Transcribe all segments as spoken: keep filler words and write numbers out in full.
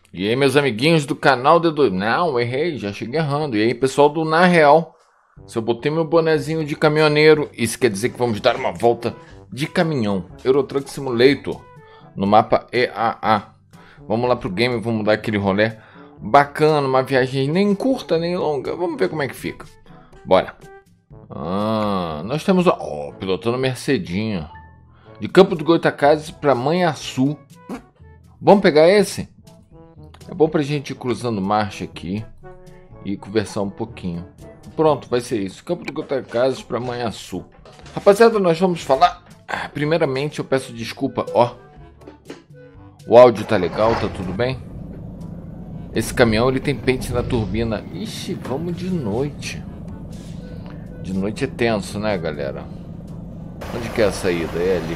E aí, meus amiguinhos do canal D dois. Não, errei, já cheguei errando. E aí, pessoal do Na Real. Se eu botei meu bonezinho de caminhoneiro, isso quer dizer que vamos dar uma volta de caminhão. Euro Truck Simulator. No mapa E A A. Vamos lá pro game, vamos dar aquele rolê bacana. Uma viagem nem curta, nem longa. Vamos ver como é que fica. Bora. Ah, nós temos... Ó, oh, pilotando Mercedinho. De Campo do Goytacazes para Manhaçu. Vamos pegar esse? É bom pra gente ir cruzando marcha aqui e conversar um pouquinho. Pronto, vai ser isso. Campo do Goytacazes para Manhaçu. Rapaziada, nós vamos falar... Ah, primeiramente, eu peço desculpa. Ó, o áudio tá legal, tá tudo bem? Esse caminhão, ele tem pente na turbina. Ixi, vamos de noite. De noite é tenso, né, galera? Onde que é a saída? É ali.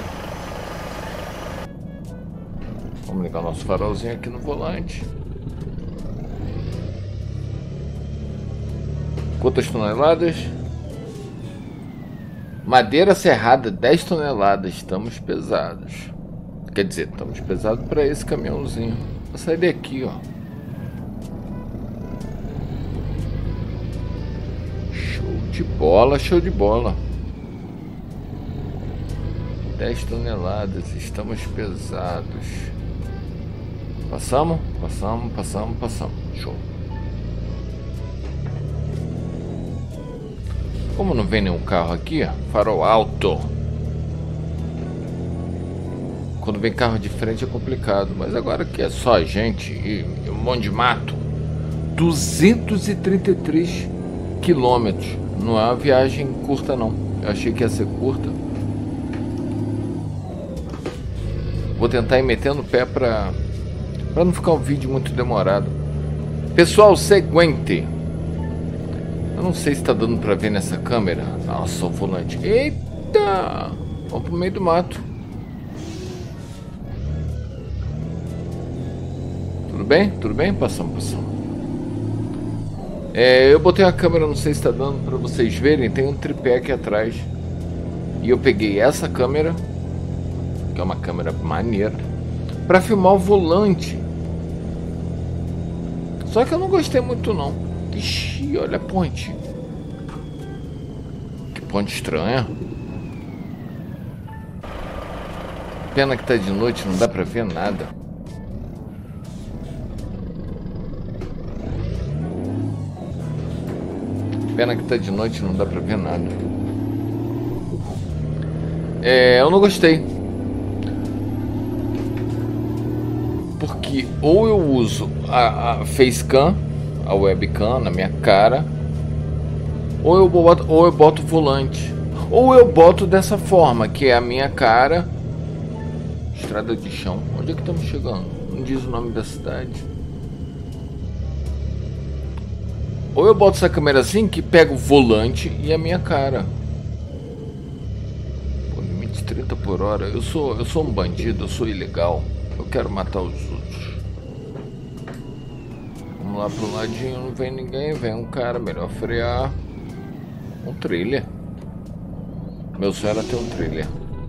Vamos ligar nosso farolzinho aqui no volante. Quantas toneladas? Madeira serrada, dez toneladas. Estamos pesados. Quer dizer, estamos pesados para esse caminhãozinho. Vou sair daqui, ó. Show de bola, show de bola. dez toneladas, estamos pesados. Passamos? Passamos, passamos, passamos. Show. Como não vem nenhum carro aqui, farol alto. Quando vem carro de frente é complicado, mas agora que é só a gente e um monte de mato. duzentos e trinta e três quilômetros. Não é uma viagem curta, não. Eu achei que ia ser curta. Vou tentar ir metendo o pé pra, pra não ficar um vídeo muito demorado. Pessoal, seguinte. Eu não sei se tá dando pra ver nessa câmera. Nossa, o volante. Eita! Vamos pro meio do mato. Tudo bem? Tudo bem? Passamos, passamos. É, eu botei a câmera, não sei se tá dando pra vocês verem. Tem um tripé aqui atrás. E eu peguei essa câmera, que é uma câmera maneira, pra filmar o volante. Só que eu não gostei muito não. Ixi, olha a ponte. Que ponte estranha. Pena que tá de noite, não dá pra ver nada. Pena que tá de noite, não dá pra ver nada. É, eu não gostei. Porque ou eu uso a, a facecam, a webcam na minha cara, ou eu boto, ou eu boto o volante, ou eu boto dessa forma, que é a minha cara. Estrada de chão. Onde é que estamos chegando? Não diz o nome da cidade. Ou eu boto essa câmera assim, que pega o volante e a minha cara. Pô, limite trinta por hora. Eu sou, eu sou um bandido, eu sou ilegal. Eu quero matar os outros. Vamos lá pro ladinho, não vem ninguém. Vem um cara, melhor frear. Um trailer. Meu sonho era ter um trailer.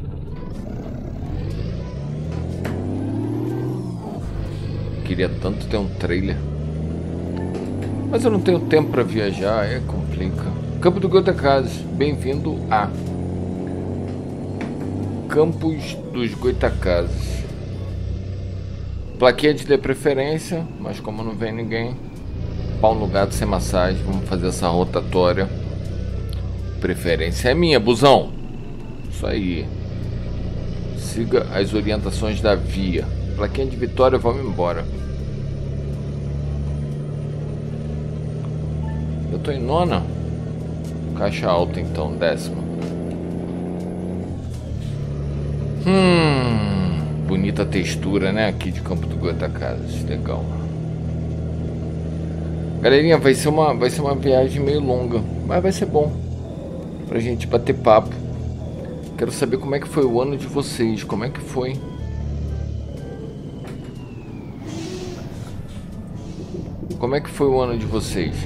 Queria tanto ter um trailer. Mas eu não tenho tempo para viajar, é complica. Campo do Goytacazes, bem-vindo a Campos dos Goytacazes. Plaquinha de preferência, mas como não vem ninguém, pau no gato sem massagem, vamos fazer essa rotatória. Preferência é minha, busão. Isso aí. Siga as orientações da via. Plaquinha de vitória, vamos embora. Eu tô em nona. Caixa alta então, décima. Hum... Bonita textura, né? Aqui de Campo do Goytacazes. Legal. Galerinha, vai ser uma, vai ser uma viagem meio longa, mas vai ser bom pra gente bater papo. Quero saber como é que foi o ano de vocês. Como é que foi? Como é que foi o ano de vocês?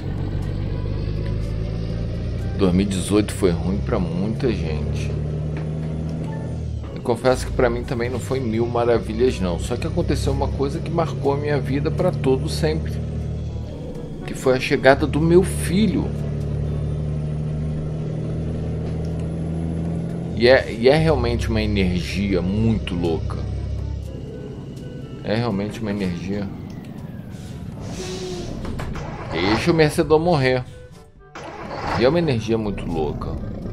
dois mil e dezoito foi ruim pra muita gente. confesso que pra mim também não foi mil maravilhas não. Só que aconteceu uma coisa que marcou a minha vida pra todo sempre. Que foi a chegada do meu filho. E é, e é realmente uma energia muito louca. É realmente uma energia. Deixa o Mercedor morrer. E é uma energia muito louca.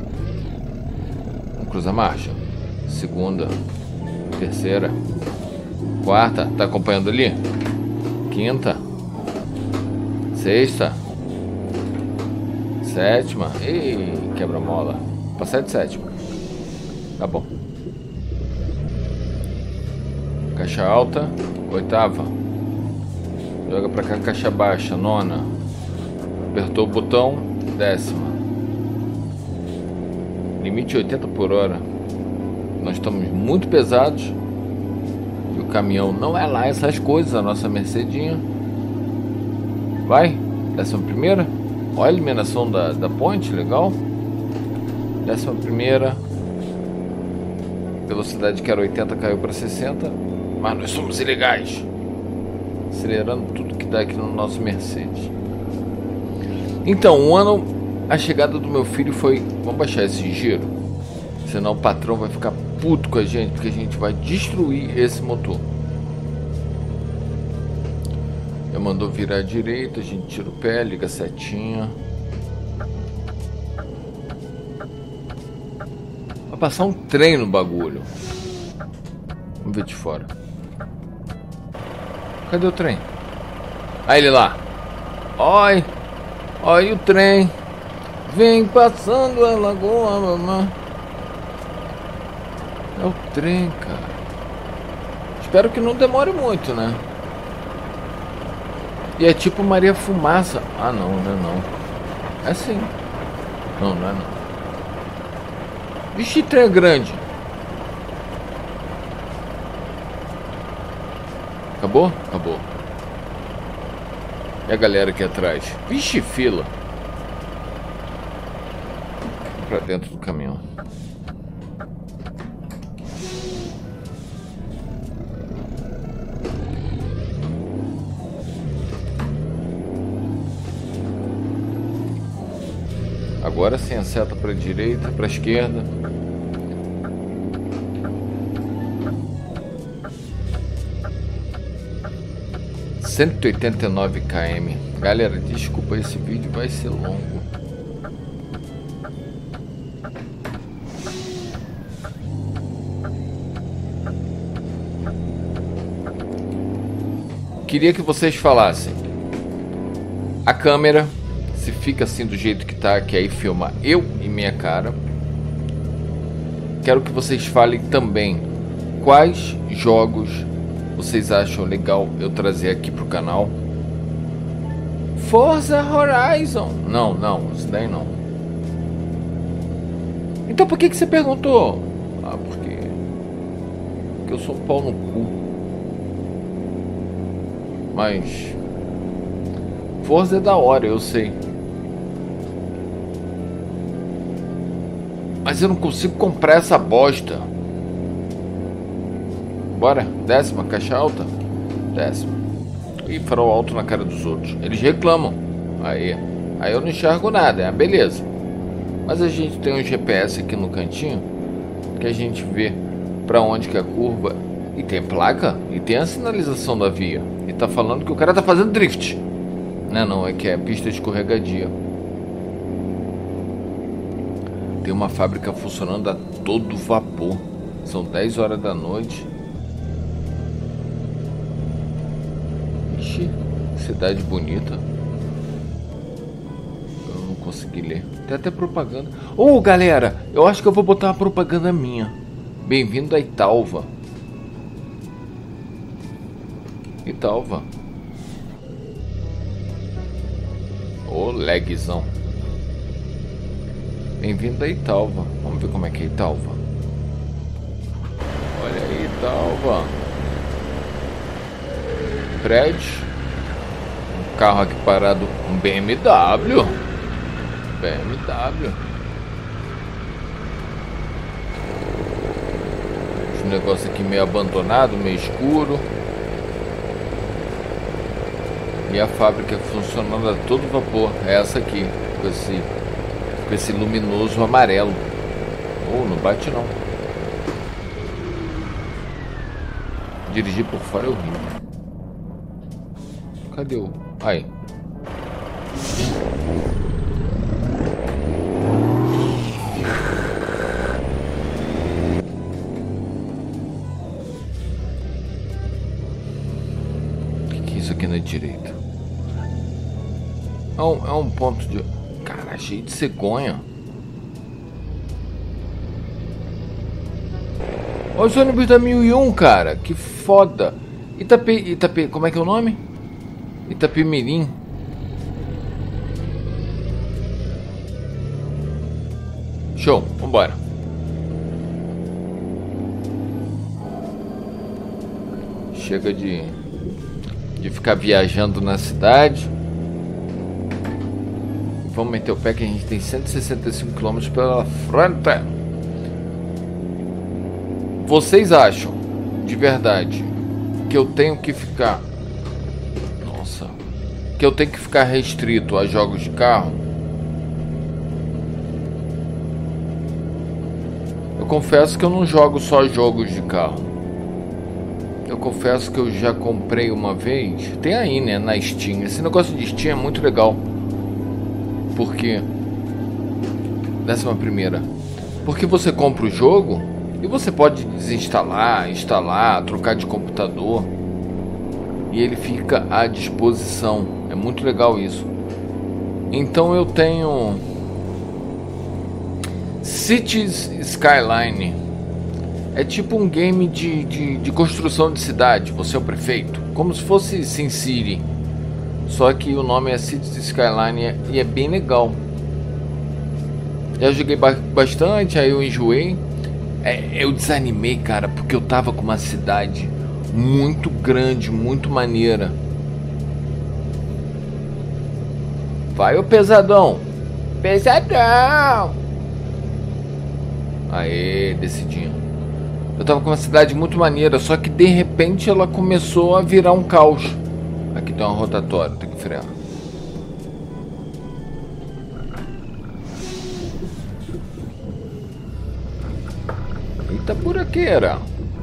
Vamos cruzar a marcha. Segunda. Terceira. Quarta. Tá acompanhando ali? Quinta. Sexta. Sétima. Ih, quebra-mola. Passar de sétima. Tá bom. Caixa alta. Oitava. Joga pra cá, caixa baixa. Nona. Apertou o botão. Décima. Limite oitenta por hora. Nós estamos muito pesados. E o caminhão não é lá essas coisas. A nossa Mercedinha. Vai. Décima primeira. Olha a iluminação da, da ponte. Legal. Décima primeira. Velocidade que era oitenta caiu para sessenta. Mas nós somos ilegais. Acelerando tudo que dá aqui no nosso Mercedes. Então, um ano, a chegada do meu filho foi... Vamos baixar esse giro. Senão o patrão vai ficar puto com a gente. Porque a gente vai destruir esse motor. Eu mandou virar à direita. A gente tira o pé, liga a setinha. Vai passar um trem no bagulho. Vamos ver de fora. Cadê o trem? Aí ele lá. Oi. Olha o trem. Vem passando a lagoa, mamãe. É o trem, cara. Espero que não demore muito, né? E é tipo Maria Fumaça. Ah, não, não é não. É sim. Não, não é não. Vixe, trem é grande. Acabou? Acabou. E a galera aqui atrás? Vixe, fila. Pra dentro do caminhão. Agora sim, a seta para a direita, para a esquerda. cento e oitenta e nove quilômetros. Galera, desculpa, esse vídeo vai ser longo. Queria que vocês falassem. A câmera, se fica assim do jeito que tá, que aí filma eu e minha cara. Quero que vocês falem também quais jogos vocês acham legal eu trazer aqui pro canal. Forza Horizon. Não, não, isso daí não. Então por que que você perguntou? Ah, porque... Porque eu sou um pau no cu. Mas... Forza é da hora, eu sei. Mas eu não consigo comprar essa bosta. Bora, décima, caixa alta. Décima. E farol alto na cara dos outros. Eles reclamam. Aí. Aí eu não enxergo nada, é beleza. Mas a gente tem um G P S aqui no cantinho que a gente vê pra onde que é a curva. E tem placa. E tem a sinalização da via. E tá falando que o cara tá fazendo drift. Não é não, é que é pista escorregadia. Tem uma fábrica funcionando a todo vapor. São dez horas da noite. Ixi, cidade bonita. Eu não consegui ler. Tem até propaganda. Ô, oh, galera, eu acho que eu vou botar uma propaganda minha. Bem-vindo a Italva. Italva. Ô, oh, lagzão. Bem-vindo a Italva. Vamos ver como é que é Italva. Olha aí, Italva. Prédio. Um carro aqui parado. Um B M W. B M W. Um negócio aqui meio abandonado, meio escuro. E a fábrica funcionando a todo vapor. É essa aqui, com esse, com esse luminoso amarelo. Oh, não bate não. Dirigir por fora é horrível. Cadê o... Aí. O que, que é isso aqui na direita? É um, é um ponto de... Cara, cheio de cegonha. Olha os ônibus da mil e um, cara. Que foda. Itape... Itape... Como é que é o nome? Itapemirim. Show, vambora. Chega de... De ficar viajando na cidade. Vamos meter o pé que a gente tem cento e sessenta e cinco quilômetros pela frente. Vocês acham, de verdade, que eu tenho que ficar... Nossa. Que eu tenho que ficar restrito a jogos de carro? Eu confesso que eu não jogo só jogos de carro. Eu confesso que eu já comprei uma vez. Tem aí, né, na Steam. Esse negócio de Steam é muito legal. Porque... Décima primeira. Porque você compra o jogo e você pode desinstalar, instalar, trocar de computador. E ele fica à disposição. É muito legal isso. Então eu tenho... Cities Skyline. É tipo um game de, de, de construção de cidade. Você é o prefeito. Como se fosse SimCity. Só que o nome é Cities Skyline e é bem legal. Já joguei ba bastante, aí eu enjoei. É, eu desanimei, cara, porque eu tava com uma cidade muito grande, muito maneira. Vai, ô pesadão. Pesadão. Aê, decidinho. Eu tava com uma cidade muito maneira, só que de repente ela começou a virar um caos. Aqui tem uma rotatória, tem que frear. Eita buraqueira.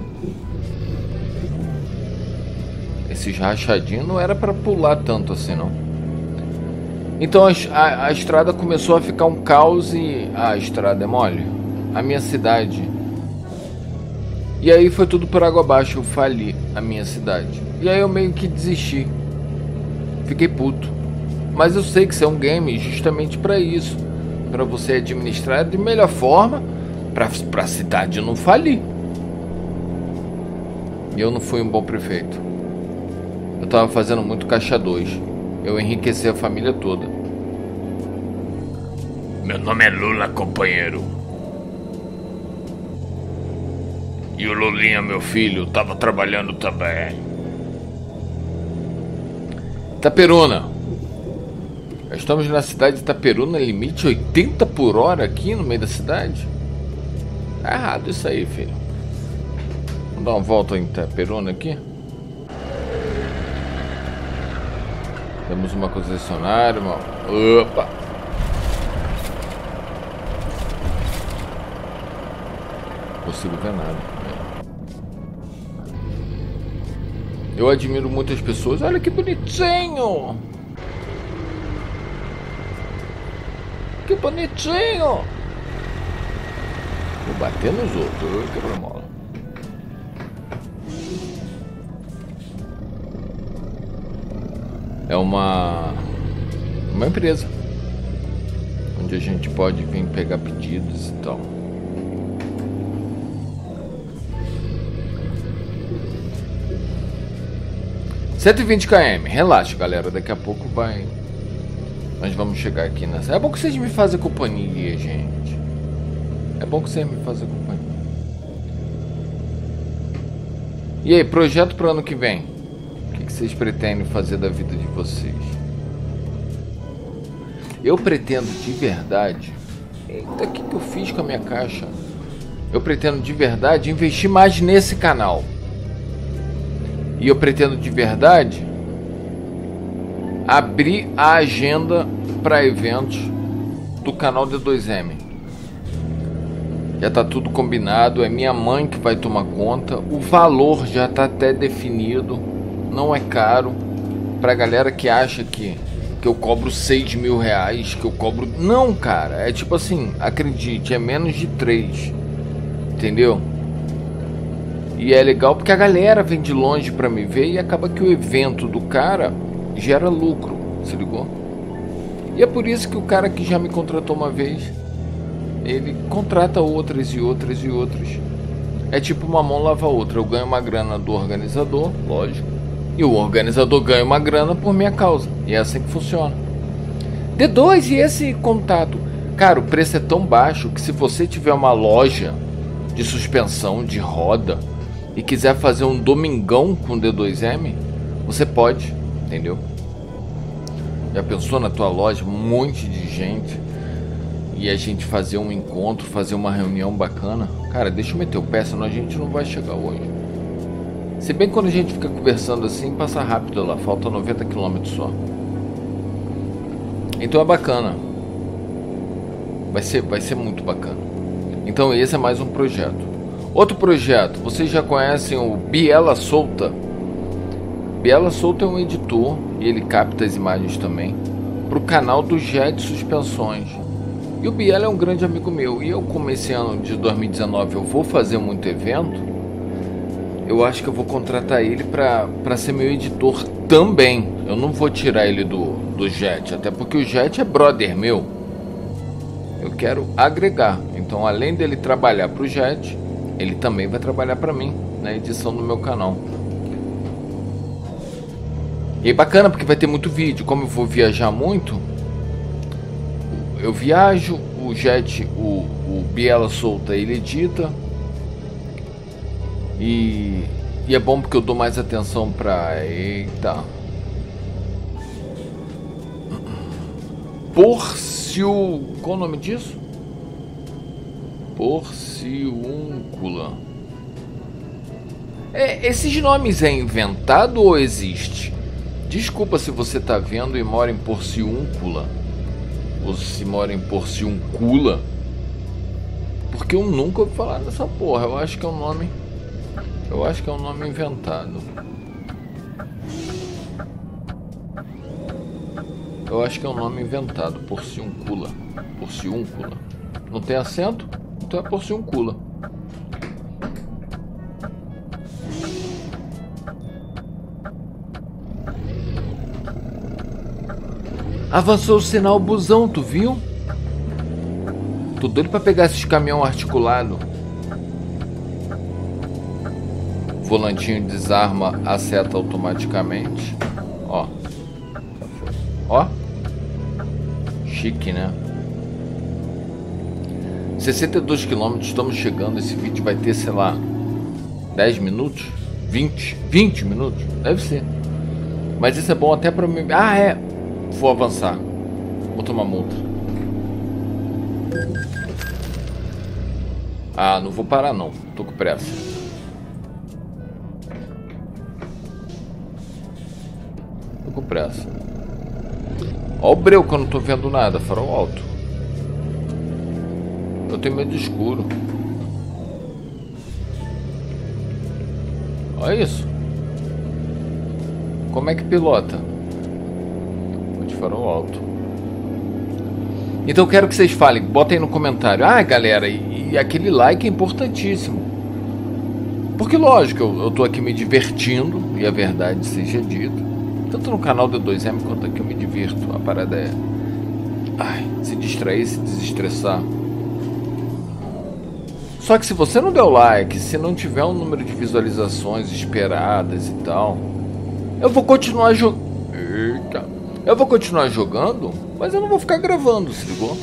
Esses rachadinhos não era pra pular tanto assim, não. Então a, a, a estrada começou a ficar um caos e... Ah, a estrada é mole. A minha cidade. E aí foi tudo por água abaixo. Eu fali a minha cidade. E aí eu meio que desisti. Fiquei puto. Mas eu sei que isso é um game justamente pra isso. Pra você administrar de melhor forma. Pra, pra cidade não falir. E eu não fui um bom prefeito. Eu tava fazendo muito caixa dois. Eu enriqueci a família toda. Meu nome é Lula, companheiro. E o Lulinha, meu filho, tava trabalhando também. Itaperuna. Estamos na cidade de Itaperuna, limite oitenta por hora aqui no meio da cidade. Tá errado isso aí, filho. Vamos dar uma volta em Itaperuna aqui. Temos uma concessionária, uma... Opa! Não consigo ver nada. Eu admiro muitas pessoas. Olha que bonitinho! Que bonitinho! Vou bater nos outros. Quebra-mola. É uma... Uma empresa. Onde a gente pode vir pegar pedidos e tal. cento e vinte quilômetros, relaxa galera, daqui a pouco vai. Nós vamos chegar aqui nessa. É bom que vocês me fazem companhia, gente. É bom que vocês me fazem companhia. E aí, projeto para ano que vem? O que vocês pretendem fazer da vida de vocês? Eu pretendo de verdade. Eita, o que, que eu fiz com a minha caixa? eu pretendo de verdade investir mais nesse canal. E eu pretendo de verdade abrir a agenda para eventos do canal D dois M. Já tá tudo combinado, é minha mãe que vai tomar conta. O valor já tá até definido, não é caro. Pra galera que acha que, que eu cobro seis mil reais, que eu cobro... Não, cara, é tipo assim, acredite, é menos de três. Entendeu? E é legal porque a galera vem de longe pra me ver e acaba que o evento do cara gera lucro, se ligou? E é por isso que o cara que já me contratou uma vez, ele contrata outras e outras e outras. É tipo uma mão lava a outra. Eu ganho uma grana do organizador, lógico, e o organizador ganha uma grana por minha causa. E é assim que funciona. D dois, e esse contato? Cara, o preço é tão baixo que se você tiver uma loja de suspensão, de roda, e quiser fazer um domingão com D dois M, você pode, entendeu? Já pensou na tua loja, um monte de gente, e a gente fazer um encontro, fazer uma reunião bacana? Cara, deixa eu meter o pé, senão a gente não vai chegar hoje. Se bem que quando a gente fica conversando assim, passa rápido lá, falta noventa quilômetros só. Então é bacana. Vai ser, vai ser muito bacana. Então esse é mais um projeto. Outro projeto, vocês já conhecem o Biela Solta. Biela Solta é um editor e ele capta as imagens também para o canal do Jet Suspensões. E o Biela é um grande amigo meu. E eu, como esse ano de dois mil e dezenove eu vou fazer muito evento, eu acho que eu vou contratar ele para para ser meu editor também. Eu não vou tirar ele do, do Jet, até porque o Jet é brother meu. Eu quero agregar. Então, além dele trabalhar para o Jet, ele também vai trabalhar para mim na edição do meu canal. E é bacana porque vai ter muito vídeo. Como eu vou viajar muito, eu viajo, o Jet, o, o Biela Solta, ele edita. E, e é bom porque eu dou mais atenção pra... Eita. Porciu... Qual o nome disso? Porciúncula. É, esses nomes é inventado ou existe? Desculpa se você tá vendo e mora em Porciúncula, ou se mora em Porciúncula, porque eu nunca ouvi falar dessa porra. Eu acho que é um nome... Eu acho que é um nome inventado. Eu acho que é um nome inventado. Porciúncula. Porciúncula. Não tem acento? Então é Porciúncula. Avançou o sinal busão, tu viu? Tô doido pra pegar esses caminhão articulado. Volantinho desarma a seta automaticamente. Ó. Ó. Chique, né? sessenta e dois quilômetros, estamos chegando. Esse vídeo vai ter, sei lá, dez minutos? vinte? vinte minutos? Deve ser. Mas isso é bom até pra mim. Ah, é. Vou avançar. Vou tomar multa. Ah, não vou parar não. Tô com pressa. Tô com pressa. Ó o breu que eu não tô vendo nada. Farol alto. Eu tenho medo de escuro. Olha isso. Como é que pilota? De farol alto. Então eu quero que vocês falem. Botem aí no comentário. Ah, galera, e, e aquele like é importantíssimo. Porque lógico, eu, eu tô aqui me divertindo. E a verdade seja dita. Tanto no canal D dois M quanto aqui eu me divirto. A parada é... Ai, se distrair, se desestressar. Só que se você não der o like, se não tiver um número de visualizações esperadas e tal, eu vou continuar jogando. Eita. Eu vou continuar jogando, mas eu não vou ficar gravando, se ligou?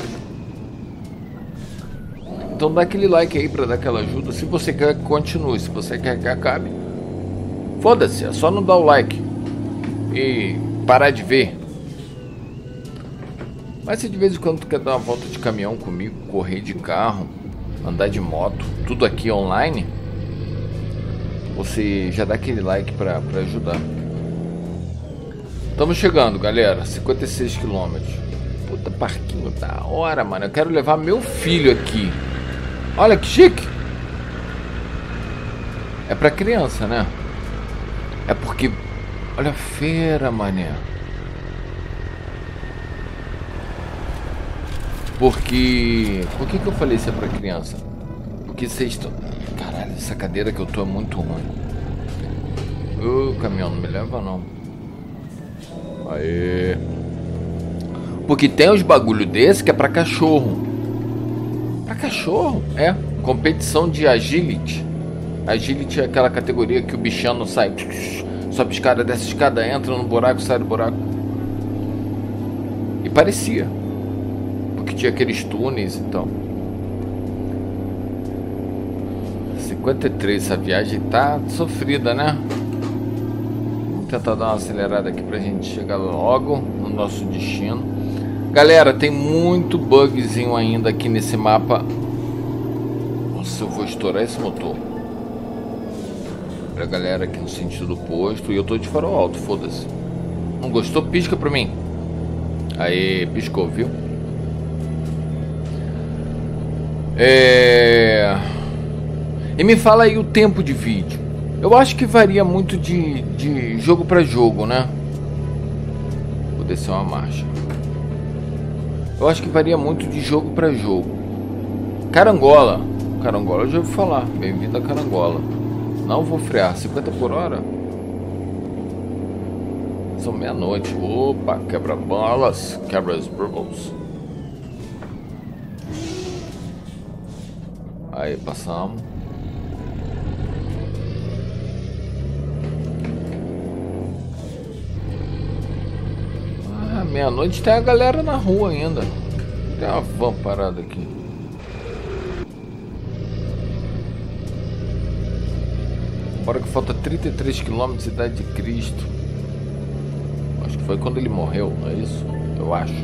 Então dá aquele like aí pra dar aquela ajuda. Se você quer que continue, se você quer que acabe, foda-se, é só não dar o like e parar de ver. Mas se de vez em quando tu quer dar uma volta de caminhão comigo, correr de carro, andar de moto, tudo aqui online, você já dá aquele like pra, pra ajudar. Estamos chegando, galera. cinquenta e seis quilômetros. Puta, parquinho da hora, mano. Eu quero levar meu filho aqui. Olha que chique. É pra criança, né? É porque... Olha a feira, mané. Porque... Por que que eu falei isso é pra criança? Porque vocês estão... Caralho, essa cadeira que eu tô é muito ruim. Ô, uh, caminhão, não me leva não. Aê. Porque tem uns bagulho desse que é pra cachorro. Pra cachorro? É. Competição de agility. Agility é aquela categoria que o bichano não sai. Sobe escada, desce escada, entra no buraco, sai do buraco. E parecia. Porque tinha aqueles túneis e tal. cinquenta e três, essa viagem tá sofrida, né? Vamos tentar dar uma acelerada aqui pra gente chegar logo no nosso destino. Galera, tem muito bugzinho ainda aqui nesse mapa. Nossa, eu vou estourar esse motor. Pra galera aqui no sentido do posto. E eu tô de farol alto, foda-se. Não gostou? Pisca pra mim. Aê, piscou, viu? É... E me fala aí o tempo de vídeo. Eu acho que varia muito de, de jogo pra jogo, né? Vou descer uma marcha. Eu acho que varia muito de jogo pra jogo. Carangola. Carangola eu já ouvi falar. Bem-vindo a Carangola. Não vou frear. cinquenta por hora? São meia-noite. Opa, quebra-bolas. Quebra-bolas. Aí, passamos. Ah, meia-noite tem a galera na rua ainda. Tem uma van parada aqui. Agora que falta trinta e três quilômetros, Cidade de Cristo. Acho que foi quando ele morreu, não é isso? Eu acho.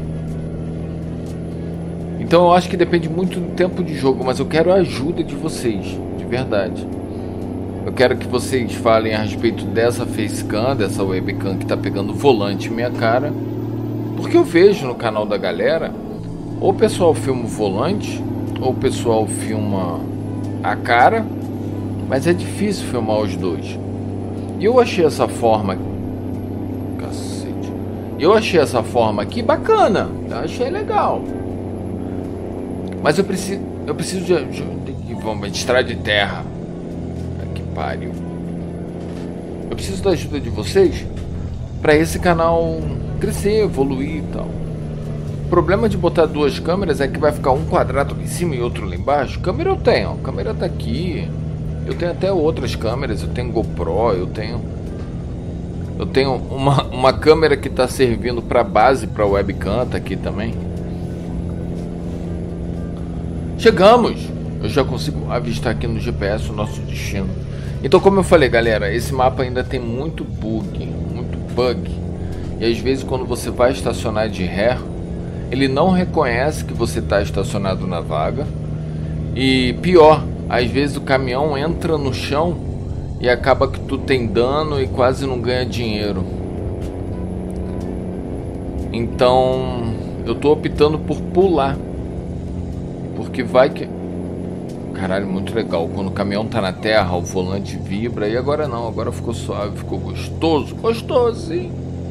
Então eu acho que depende muito do tempo de jogo, mas eu quero a ajuda de vocês, de verdade. Eu quero que vocês falem a respeito dessa facecam, dessa webcam que tá pegando volante em minha cara. Porque eu vejo no canal da galera, ou o pessoal filma o volante, ou o pessoal filma a cara, mas é difícil filmar os dois. E eu achei essa forma... Cacete. Eu achei essa forma aqui bacana, eu achei legal. Mas eu preciso, eu preciso de, de, de, vamos, de estrada de terra. Que pariu. Eu preciso da ajuda de vocês para esse canal crescer, evoluir e tal. O problema de botar duas câmeras é que vai ficar um quadrado aqui em cima e outro lá embaixo. Câmera eu tenho, a câmera tá aqui. Eu tenho até outras câmeras, eu tenho GoPro, eu tenho... Eu tenho uma, uma câmera que tá servindo para base, para webcam, tá aqui também. Chegamos! Eu já consigo avistar aqui no G P S o nosso destino. Então, como eu falei, galera, esse mapa ainda tem muito bug, muito bug. E às vezes quando você vai estacionar de ré, ele não reconhece que você está estacionado na vaga. E pior, às vezes o caminhão entra no chão e acaba que tu tem dano e quase não ganha dinheiro. Então, eu tô optando por pular. Porque vai que... Caralho, muito legal. Quando o caminhão tá na terra, o volante vibra. E agora não, agora ficou suave, ficou gostoso. Gostoso, hein?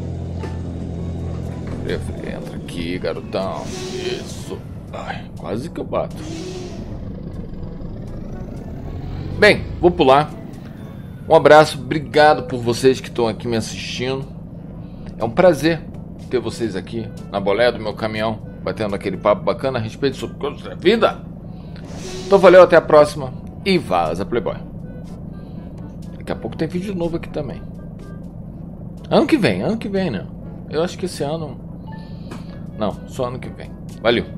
Entra aqui, garotão. Isso. Ai, quase que eu bato. Bem, vou pular. Um abraço, obrigado por vocês que estão aqui me assistindo. É um prazer ter vocês aqui na boleia do meu caminhão, batendo aquele papo bacana a respeito sobre coisas da vida. Então valeu, até a próxima e vaza, Playboy. Daqui a pouco tem vídeo novo aqui também. Ano que vem, ano que vem, né? Eu acho que esse ano... Não, só ano que vem. Valeu.